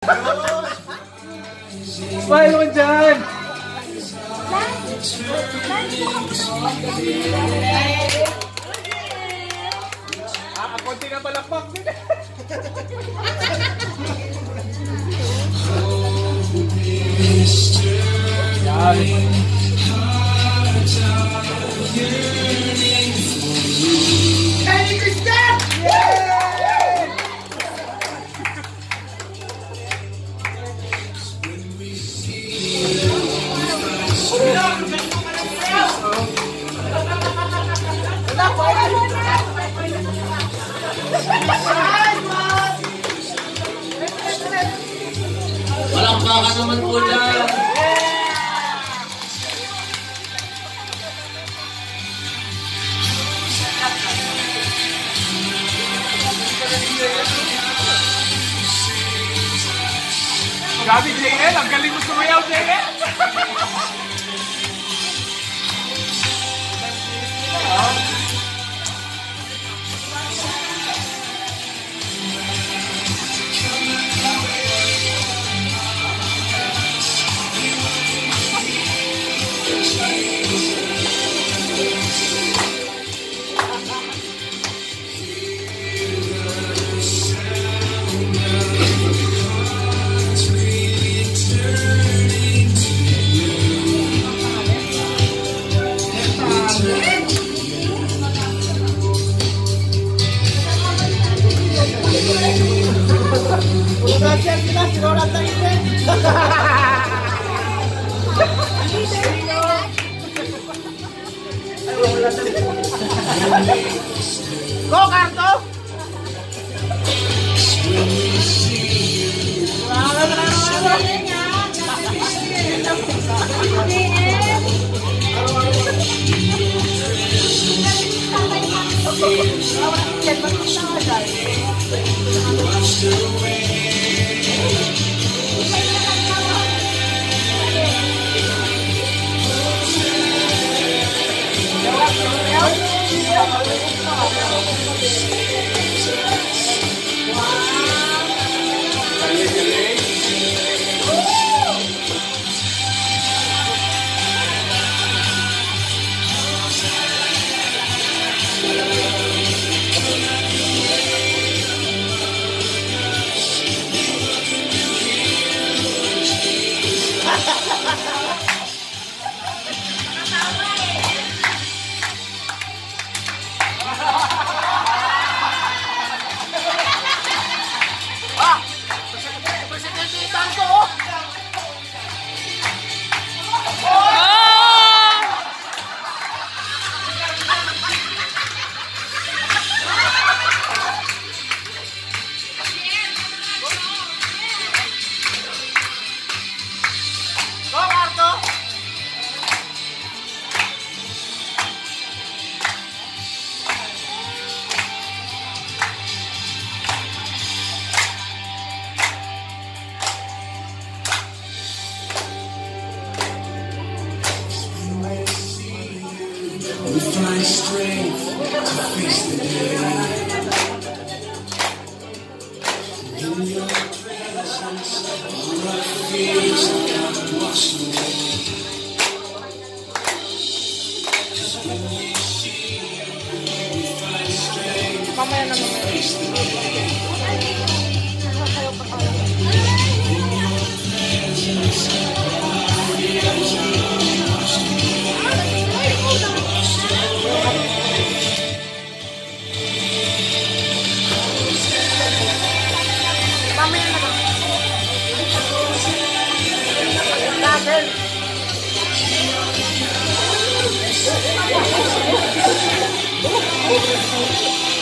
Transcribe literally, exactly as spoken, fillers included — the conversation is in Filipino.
Smile mo dyan! Ah, konti na palakpak din. Yan. Merry Christmas! Yay! Palakpakan naman po dyan. Grabe, J L. Ang galing mo sumayaw, J L. Gracias, gracias, ahora está bien. Go, Carto! We find strength to face the day. In your presence, all our fears got washed away. 'Cause when we see you, we find strength to face the day. In your presence, all our fears got washed away. Gracias.